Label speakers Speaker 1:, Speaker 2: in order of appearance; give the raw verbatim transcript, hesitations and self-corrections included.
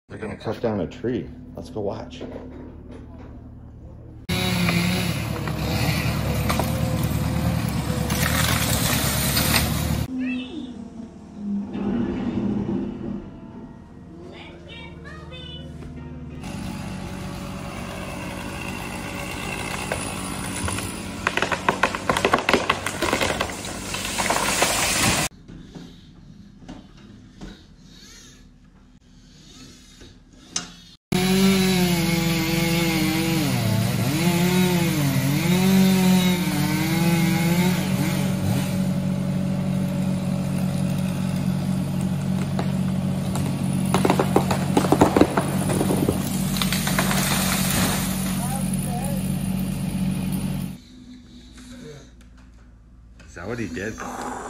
Speaker 1: They're gonna cut down a tree. Let's go watch. Is that what he did?